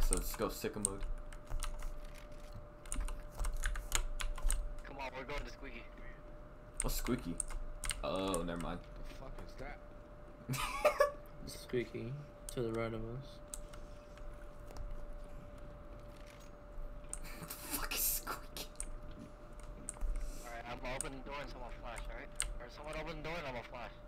so let's go sicko mode. Come on, we're going to Squeaky. What's squeaky? Oh, never mind. The fuck is that? Squeaky to the right of us. Fuck is squeaky? Alright, I'm gonna open the door and someone flash, alright? Or someone open the door and I'm gonna flash.